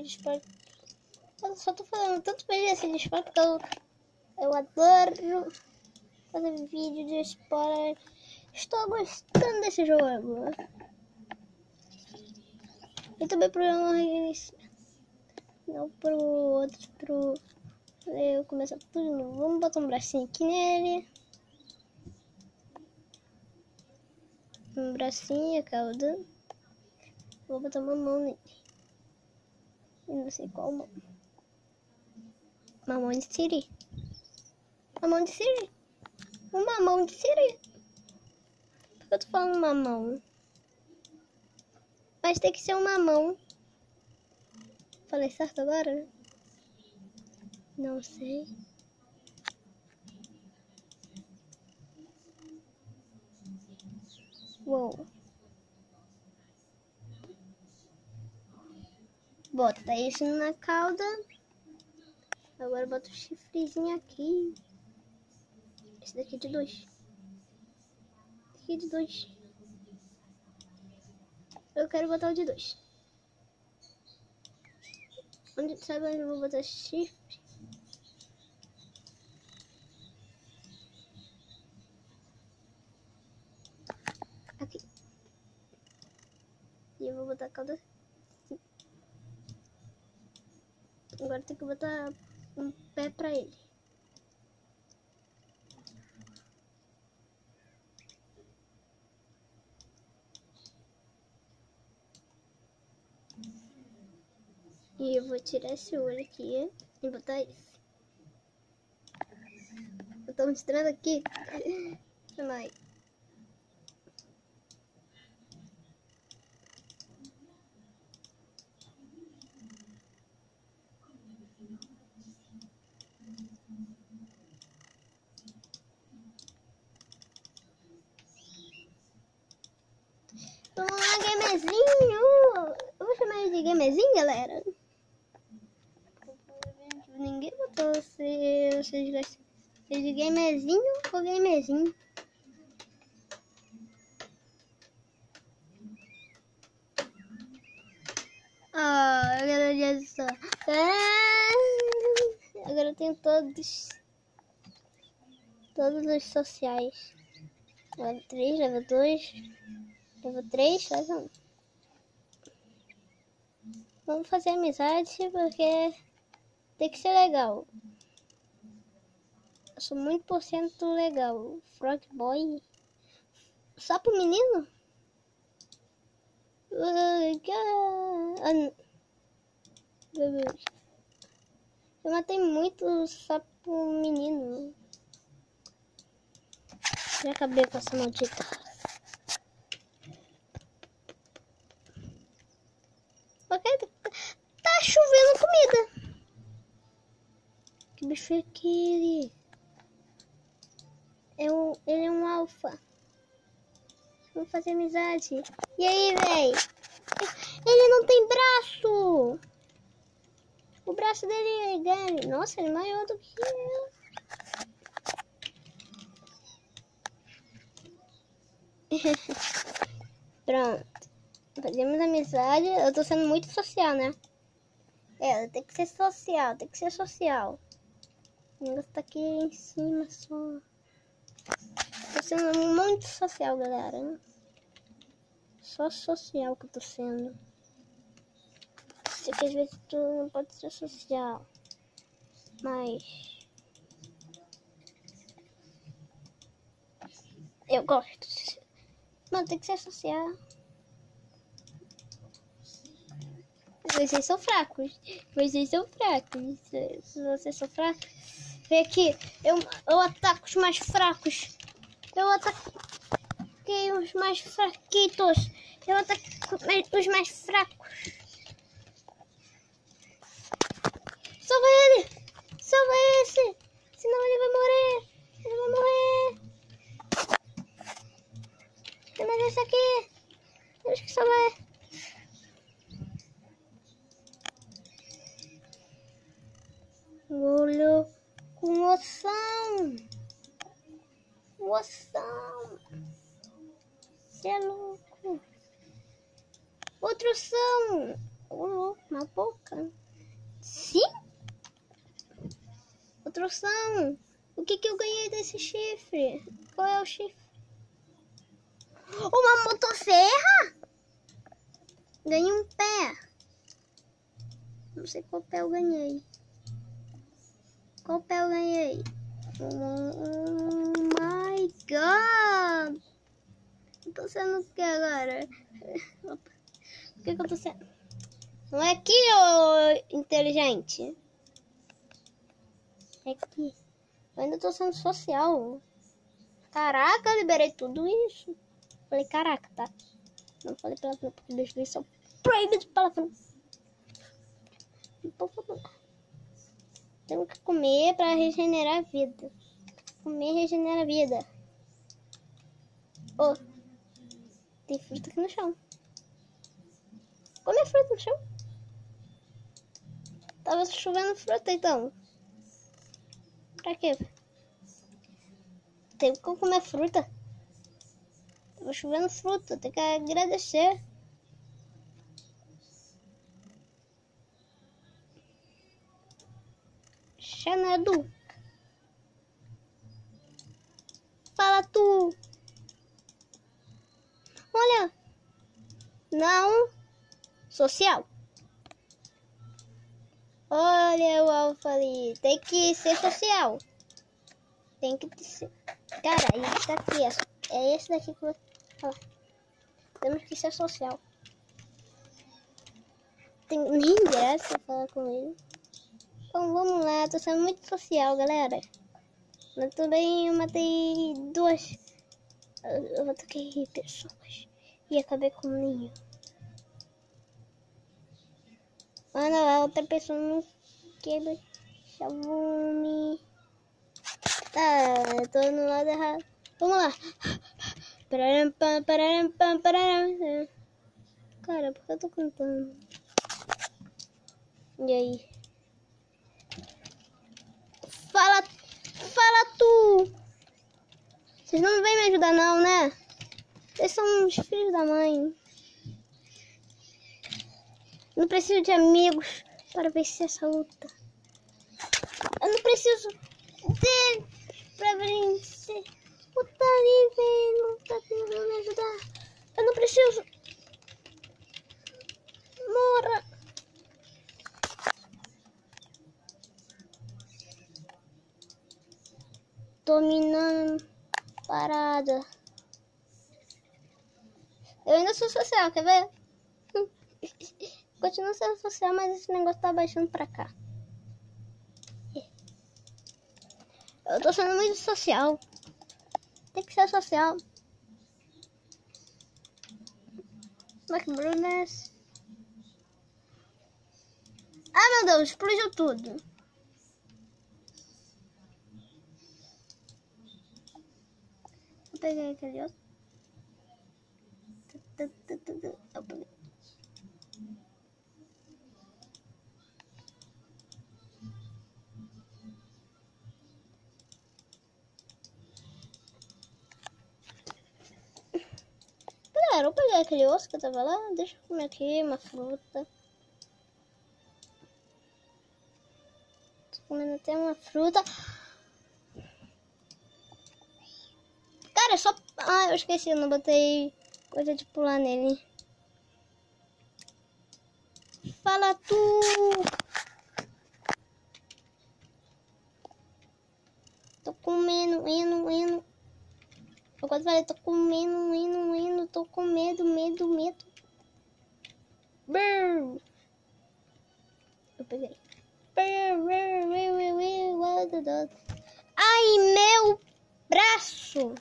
de spoiler. Eu só tô falando tanto vídeo assim de spoiler porque eu adoro fazer vídeo de spoiler. Estou gostando desse jogo. E também pro não pro outro. Eu começar tudo de novo. Vamos botar um bracinho aqui nele. Um bracinho, a cauda. Vou botar uma mão nele. Eu não sei qual mão. Mamão de Siri. Mamão de Siri. Uma mão de Siri. Por que eu tô falando mamão? Mas tem que ser uma mão. Falei certo agora? Não sei. Uou. Bota isso na cauda. Agora bota o chifrezinho aqui. Esse daqui é de 2. Esse aqui é de 2. Eu quero botar o de 2. Sabe onde eu vou botar chifre? Aqui. E eu vou botar a cauda assim. Agora tem que botar um pé pra ele. E eu vou tirar esse olho aqui e botar esse. Eu tô mostrando aqui. Vai. Vamos lá, gamerzinho! Eu vou chamar ele de gamerzinho, galera. Ninguém botou vocês gostam de gamerzinho ou gamerzinho. Ah, agora olha só. Agora eu tenho todos os sociais. Level 3, level 2, level 3, level 1. Vamos fazer amizade porque tem que ser legal. Eu sou muito por cento legal. Frog Boy. Só pro menino? Eu matei muito só pro menino. Já acabei com essa maldita. Ok, tá chovendo comida. Que bicho é aquele? Ele é um alfa. Vamos fazer amizade. E aí, véi? Ele não tem braço. O braço dele é grande. Nossa, ele é maior do que eu. Pronto. Fazemos amizade. Eu tô sendo muito social, né? É, tem que ser social. Tem que ser social. O negócio tá aqui em cima só. Tô sendo muito social, galera. Só social que eu tô sendo. Sei que às vezes tu não pode ser social. Mas eu gosto. Mano, tem que ser social. Vocês são fracos. Vocês são fracos. Se vocês são fracos, vem aqui. Eu ataco os mais fracos. Eu ataquei os mais fraquitos. Eu ataquei os mais fracos. Salva ele! Salva esse! Senão ele vai morrer. Ele vai morrer. Tem mais esse aqui. Temos que salvar. Olho com moção. Moção. Você é louco. Outro som. Uma boca. Sim? Outro som. O que eu ganhei desse chifre? Qual é o chifre? Uma motosserra? Ganhei um pé. Não sei qual pé eu ganhei. Qual pé eu ganhei? Oh my god! Eu tô sendo o que agora? O que eu tô sendo? Não é aqui, ô inteligente. É aqui. Eu ainda tô sendo social. Caraca, eu liberei tudo isso. Falei caraca, tá? Não falei palavrão porque meus vídeos são proibidos de palavrão. Temos que comer pra regenerar a vida. Comer regenera a vida. Oh, tem fruta aqui no chão. Come a fruta no chão. Tava chovendo fruta então. Pra quê? Tem que comer fruta. Tava chovendo fruta, tem que agradecer. Xanadu. Fala tu. Olha. Não. Social. Olha o alfa ali. Tem que ser social. Tem que ser. Cara, isso daqui é esse daqui que eu vou falar. Temos que ser social. Tem nem graça falar com ele. Então vamos lá, tô sendo muito social, galera. Mas também eu matei duas. Eu ataquei pessoas. E acabei com nenhum. Mano, a outra pessoa não quebra. Xiaomi. Tá, eu tô no lado errado. Vamos lá. Pararam, pararam, pararam. Cara, por que eu tô cantando? E aí? Fala tu! Vocês não vêm me ajudar não, né? Vocês são uns filhos da mãe. Não preciso de amigos para vencer essa luta. Eu não preciso dele para vencer. O Tarive não tá tentando me ajudar. Eu não preciso. Morra. Dominando parada. Eu ainda sou social, quer ver? Continuo sendo social, mas esse negócio tá baixando pra cá. Eu tô sendo muito social. Tem que ser social. McBrunas. Ah, meu Deus, explodiu tudo. Eu peguei aquele outro. Eu peguei. Galera, eu peguei aquele osso que tava lá. Deixa eu comer aqui uma fruta. Tô comendo até uma fruta. Cara, é só... Ah, eu esqueci, eu não botei coisa de pular nele. Fala tu! Tô comendo, indo. Eu quase falei, tô comendo, indo. Tô com medo. Brrr. Eu peguei. Ai, meu braço!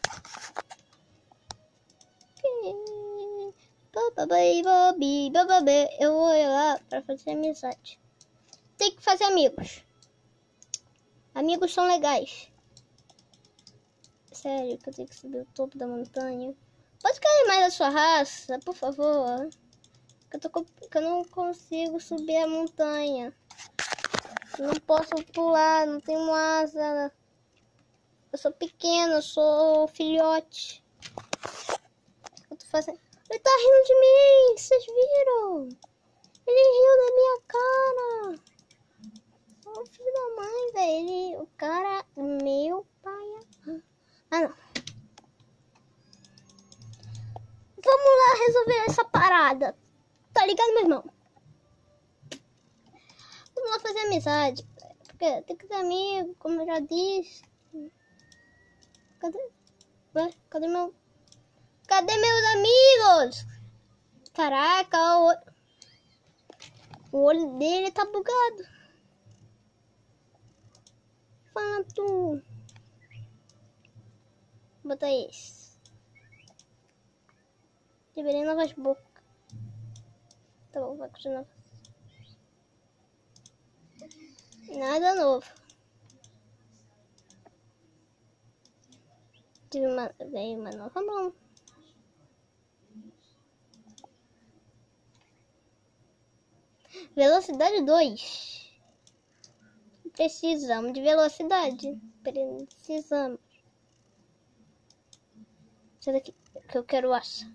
Eu vou lá pra fazer amizade. Tem que fazer amigos. Amigos são legais. Sério que eu tenho que subir o topo da montanha. Pode cair mais da sua raça, por favor. Que eu não consigo subir a montanha. Não posso pular, não tenho asa. Eu sou pequeno, eu sou filhote. O que eu tô fazendo? Ele tá rindo de mim, vocês viram? Ele riu da minha cara. O filho da mãe, velho. O cara, meu pai. Ah, não. Vamos lá resolver essa parada. Tá ligado, meu irmão? Vamos lá fazer amizade. Porque tem que ter amigo, como eu já disse. Cadê? Ué, cadê meus amigos? Caraca, o olho dele tá bugado. Fala tu. Bota esse. Liberei novas bocas. Tá bom, vai continuar. Nada novo. Veio uma nova mão. Velocidade 2. Precisamos de velocidade. Precisamos. Isso daqui que eu quero aço.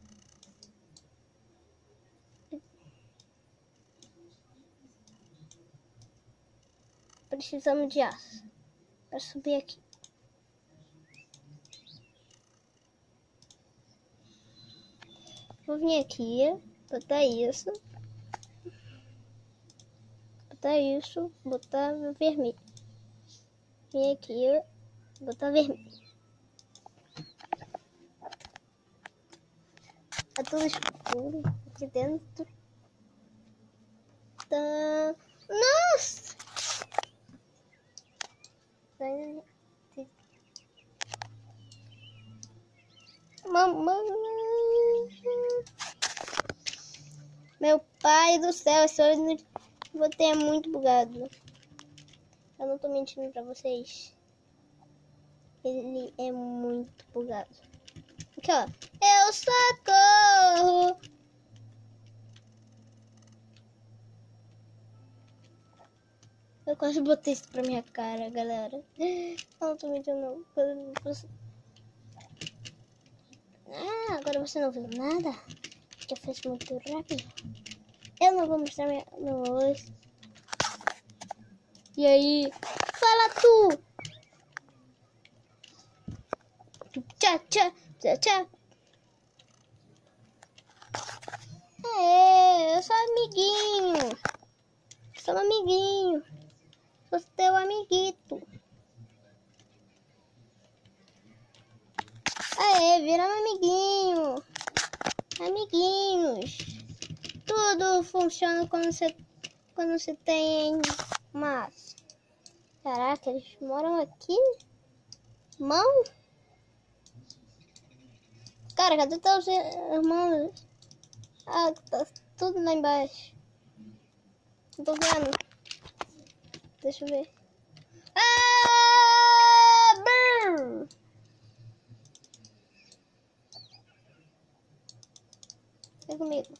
Precisamos de aço. Para subir aqui. Vou vir aqui. Botar isso. Botar isso. Botar vermelho. Vim aqui. Botar vermelho. Tá tudo escuro aqui dentro. Tá... Nossa! Mamãe! Meu pai do céu, esse olho de você é muito bugado. Eu não tô mentindo pra vocês. Ele é muito bugado. Aqui, ó. Eu socorro! Eu quase botei isso pra minha cara, galera. Eu não tô mentindo, não. Ah, agora você não viu nada? Já fez muito rápido. Eu não vou mostrar minha voz. E aí? Fala tu! Tchau, tchau, tchau, tchau. Eu sou amiguinho. Sou amiguinho. Sou teu amiguito. Vira um amiguinho. Amiguinhos. Tudo funciona quando você tem massa. Caraca, eles moram aqui? Mão? Cara, cadê teus irmãos? Ah, tá tudo lá embaixo. Não tô vendo. Deixa eu ver. Brrr. Vem comigo.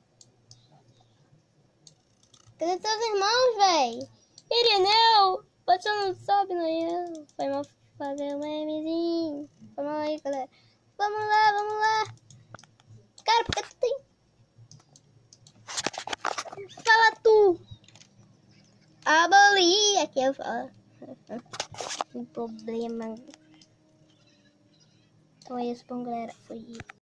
Cadê teus irmãos, véi? Irineu! Você não sabe, não é? Foi mal fazer um memezinho. Foi mal aí, galera. Vamos lá, vamos lá. Cara, por que tu tem... Fala tu. Aboli. Aqui eu falo. Um problema. Então é isso, bom, galera. Foi